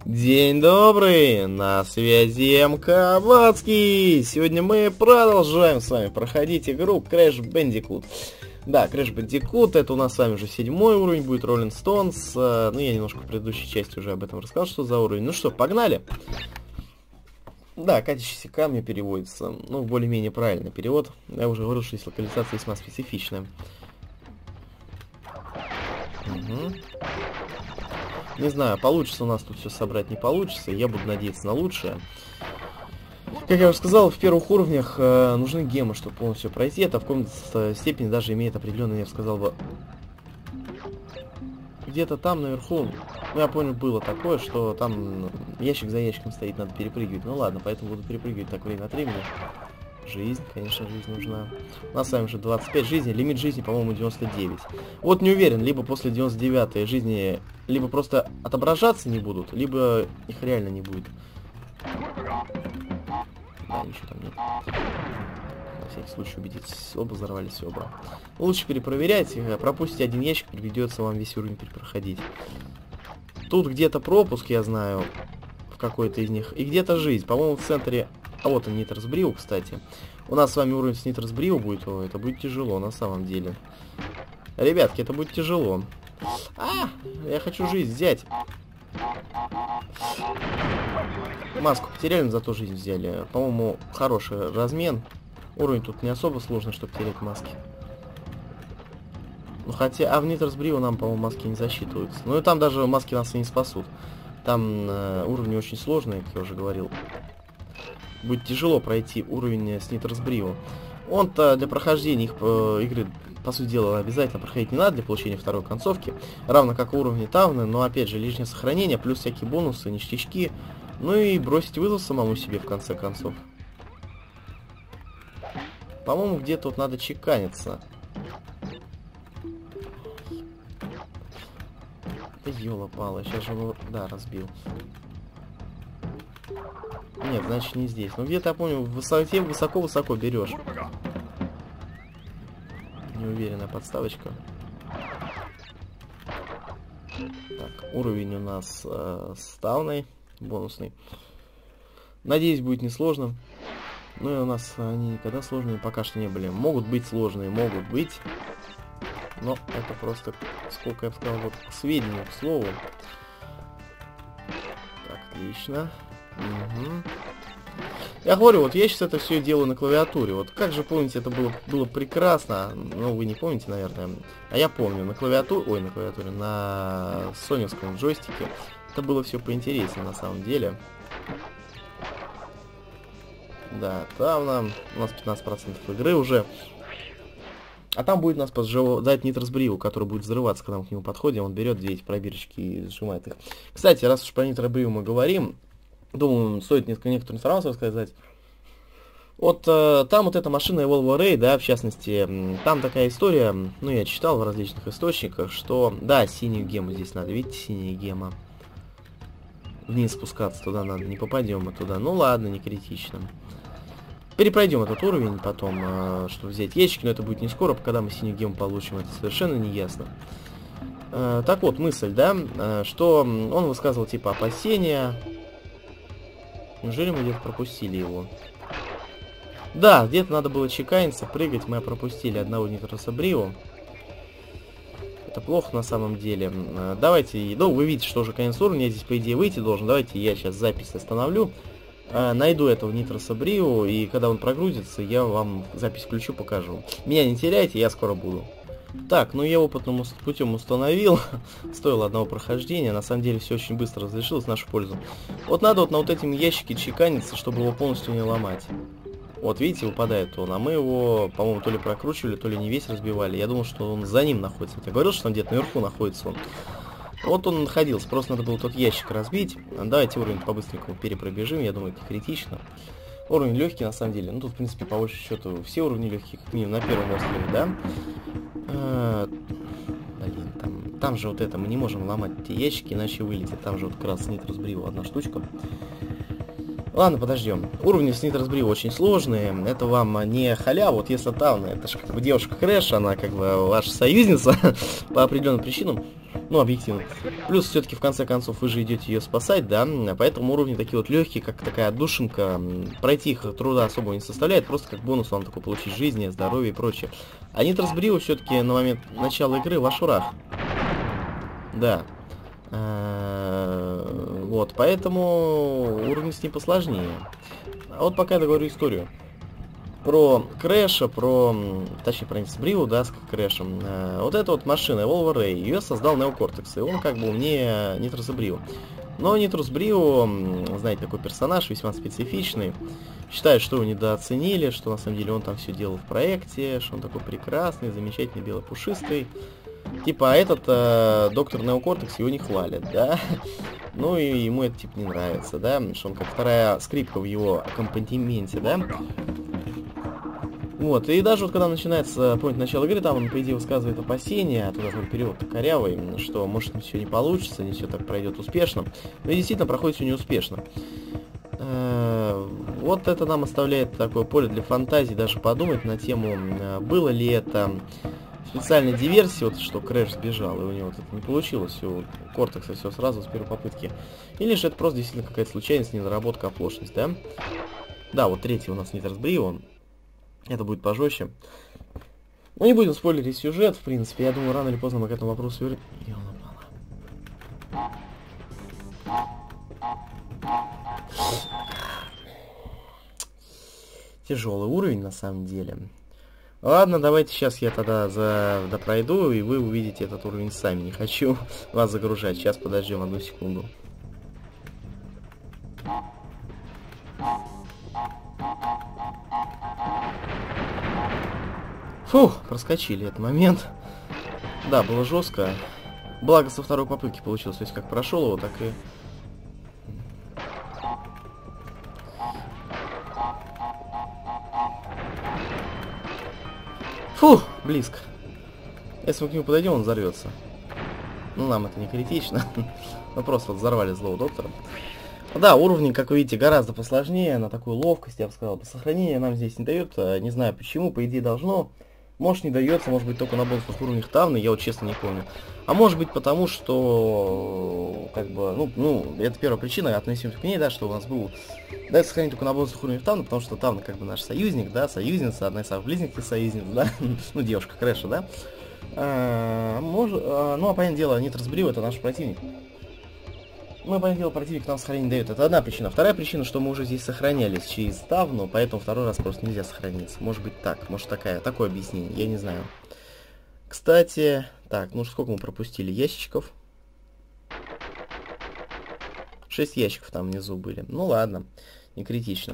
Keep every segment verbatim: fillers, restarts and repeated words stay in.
День добрый, на связи МК Вацкий. Сегодня мы продолжаем с вами проходить игру Crash Bandicoot. Да, Crash Bandicoot, это у нас с вами уже седьмой уровень будет, Rolling Stones. Ну, я немножко в предыдущей части уже об этом рассказал, что за уровень. Ну что, погнали. Да, катящиеся камни переводится. Ну, более-менее правильный перевод. Я уже говорил, что здесь локализация весьма специфичная. Угу. Не знаю, получится у нас тут все собрать, не получится. Я буду надеяться на лучшее. Как я уже сказал, в первых уровнях э, нужны гемы, чтобы полностью пройти. Это в каком-то степени даже имеет определенный, я бы сказал бы, где-то там наверху, ну я понял, было такое, что там ящик за ящиком стоит, надо перепрыгивать. Ну ладно, поэтому буду перепрыгивать так время от времени. Жизнь, конечно, жизнь нужна. У нас с вами уже двадцать пять жизней, лимит жизни, по-моему, девяносто девять. Вот не уверен, либо после девяносто девятой жизни, либо просто отображаться не будут, либо их реально не будет. Да, ничего там нет. На всякий случай убедитесь, оба взорвались, оба. Лучше перепроверяйте, пропустите один ящик, придется вам весь уровень перепроходить. Тут где-то пропуск, я знаю, в какой-то из них, и где-то жизнь. По-моему, в центре... А вот он, Nitrous Brew, кстати. У нас с вами уровень с Nitrous Brew будет. О, это будет тяжело, на самом деле. Ребятки, это будет тяжело. А, я хочу жизнь взять. Маску потеряли, но зато жизнь взяли. По-моему, хороший размен. Уровень тут не особо сложный, чтобы терять маски. Ну, хотя, а в Nitrous Brew нам, по-моему, маски не засчитываются. Ну, и там даже маски нас и не спасут. Там э, уровни очень сложные, как я уже говорил. Будет тяжело пройти уровень с Nitrous Brew. Он-то для прохождения их э, игры, по сути дела, обязательно проходить не надо для получения второй концовки. Равно как и уровни Тавны, но опять же лишнее сохранение, плюс всякие бонусы, ништячки. Ну и бросить вызов самому себе в конце концов. По-моему, где-то вот надо чеканиться. Да ёлопало, сейчас же его, да, разбил. Нет, значит не здесь. Но где-то, я помню, в высоте высоко-высоко берешь. Неуверенная подставочка. Так, уровень у нас э, с Тавной, бонусный. Надеюсь, будет несложно. Ну и у нас они никогда сложные пока что не были. Могут быть сложные, могут быть. Но это просто, сколько я бы сказал, вот к сведению, к слову. Так, отлично. Угу. Я говорю, вот я сейчас это все делаю на клавиатуре. Вот как же помните, это было, было прекрасно. Ну, вы не помните, наверное. А я помню, на клавиатуре, ой, на клавиатуре, на соневском джойстике. Это было все поинтереснее на самом деле. Да, там нам, у нас пятнадцать процентов игры уже. А там будет у нас поджидать Nitrous Brew, который будет взрываться, когда мы к нему подходим. Он берет две эти пробирочки и сжимает их. Кстати, раз уж про Nitrous Brew мы говорим, думаю, стоит несколько некоторую информацию сказать. Вот э, там вот эта машина Evolve Array, да, в частности, там такая история, ну, я читал в различных источниках, что, да, синюю гему здесь надо, видите, синяя гема. Вниз спускаться туда надо, не попадем мы туда. Ну, ладно, не критично. Перепройдем этот уровень потом, э, чтобы взять ящики, но это будет не скоро, когда мы синюю гему получим, это совершенно не ясно. Э, так вот, мысль, да, э, что он высказывал, типа, опасения. Неужели мы где-то пропустили его? Да, где-то надо было чеканиться, прыгать. Мы пропустили одного Nitrous Brew. Это плохо на самом деле. Давайте, ну вы видите, что уже конец уровня. Я здесь по идее выйти должен. Давайте я сейчас запись остановлю. Найду этого Nitrous Brew. И когда он прогрузится, я вам запись включу, покажу. Меня не теряйте, я скоро буду. Так, ну я опытным путем установил. Стоило одного прохождения. На самом деле все очень быстро разрешилось в нашу пользу. Вот надо вот на вот этим ящике чеканиться, чтобы его полностью не ломать. Вот видите, выпадает он. А мы его, по-моему, то ли прокручивали, то ли не весь разбивали. Я думал, что он за ним находится. Вот я говорил, что он где-то наверху находится он. Вот он находился. Просто надо было тот ящик разбить. Давайте уровень по-быстренькому перепробежим. Я думаю, это критично. Уровень легкий, на самом деле. Ну, тут, в принципе, по большей счету, все уровни легкие, как минимум, на первом острове, да? А, блин, там, там же вот это, мы не можем ломать эти ящики, иначе вылетит. Там же вот как раз Nitrous Brew одна штучка. Ладно, подождем. Уровни с Nitrous Brew очень сложные. Это вам не халява. Вот если Тавна, это же как бы девушка Крэш, она как бы ваша союзница по определенным причинам. Ну, объективно. Плюс, все-таки, в конце концов, вы же идете ее спасать, да? Поэтому уровни такие вот легкие, как такая отдушинка. Пройти их труда особо не составляет, просто как бонус вам такой получить жизни, здоровье и прочее. А Нитрос Брио все-таки на момент начала игры ваш урах. Да. Вот, поэтому уровень с ним посложнее. А вот пока я договорю историю. Про Крэша, про... Точнее, про Нитро да, с Крэшем. Вот эта вот машина, Evolver Ray, ее создал Неокортекс, и он как бы умнее Нитрос Брио. Но Нитрос Брио, знаете, такой персонаж, весьма специфичный. Считает, что его недооценили, что на самом деле он там все делал в проекте, что он такой прекрасный, замечательный, белопушистый. Типа, а этот э, доктор Неокортекс его не хвалит, да? Ну и ему это типа не нравится, да? Что он как вторая скрипка в его аккомпанементе, да? Вот, и даже вот когда начинается, помните, начало игры, там он, по идее, высказывает опасения, а туда период корявый, что, может, все не получится, не все так пройдет успешно. Но и действительно проходит все неуспешно. Вот это нам оставляет такое поле для фантазии, даже подумать на тему, было ли это специальной диверсии, вот что Крэш сбежал, и у него вот это не получилось, у Кортекса все сразу с первой попытки. Или же это просто действительно какая-то случайность, недоработка, оплошность, да? Да, вот третий у нас Нитрос Брио. Это будет пожестче. Ну, не будем спойлерить сюжет, в принципе. Я думаю, рано или поздно мы к этому вопросу вернемся. Тяжелый уровень, на самом деле. Ладно, давайте сейчас я тогда за... допройду, и вы увидите этот уровень сами. Не хочу вас загружать. Сейчас подождем одну секунду. Фух, проскочили этот момент. Да, было жестко. Благо со второй попытки получилось. То есть как прошел его, так и... Фух, близко. Если мы к нему подойдем, он взорвется. Ну, нам это не критично. Мы просто вот взорвали злого доктора. Да, уровни, как вы видите, гораздо посложнее. На такую ловкость, я бы сказал. По сохранению нам здесь не дает. Не знаю почему, по идее должно. Может не дается, может быть только на бонусных уровнях Тавны, я вот честно не помню. А может быть потому, что, как бы, ну, ну, это первая причина, относимся к ней, да, что у нас был, дается сохранить только на бонусных уровнях Тавны, потому что Тавна как бы наш союзник, да, союзница, одна из самых близких союзниц, да, ну, девушка Крэша, да. А, может, а, ну, а понятное дело, Нитрос Брио это наш противник. Ну, понятное дело, противник нам сохранить не дает. Это одна причина. Вторая причина, что мы уже здесь сохранялись через Тавну, поэтому второй раз просто нельзя сохраниться. Может быть так, может такая, такое объяснение, я не знаю. Кстати, так, ну сколько мы пропустили ящичков? Шесть ящиков там внизу были. Ну ладно, не критично.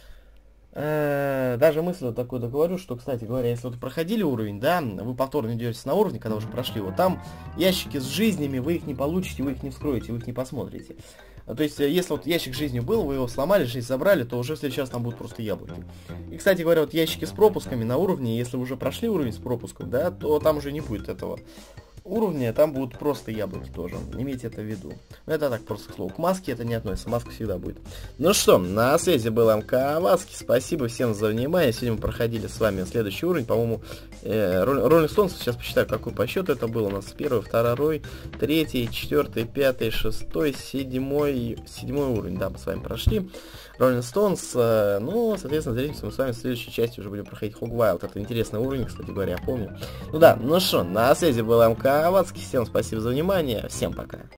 Даже мысль такой договорю, что, кстати говоря, если вы проходили уровень, да, вы повторно идете на уровне, когда уже прошли, вот там ящики с жизнями, вы их не получите, вы их не вскроете, вы их не посмотрите. То есть, если вот ящик с жизнью был, вы его сломали, жизнь забрали, то уже в следующий раз там будут просто яблоки. И, кстати говоря, вот ящики с пропусками на уровне, если вы уже прошли уровень с пропуском, да, то там уже не будет этого уровня, там будут просто яблоки тоже. Имейте это в виду. Но это так, просто к слову. К маске это не относится, маска всегда будет. Ну что, на связи был МК Васки. Спасибо всем за внимание. Сегодня мы проходили с вами следующий уровень. По-моему, э, Rolling Stones, сейчас посчитаю, какой по счету это был. У нас первый, второй, третий, четвертый, пятый, шестой, седьмой, седьмой уровень. Да, мы с вами прошли. Rolling Stones, э, ну, соответственно, встретимся мы с вами в следующей части, уже будем проходить Hogwild. Это интересный уровень, кстати говоря, я помню. Ну да, ну что, на связи был МК Васки. Всем спасибо за внимание, всем пока.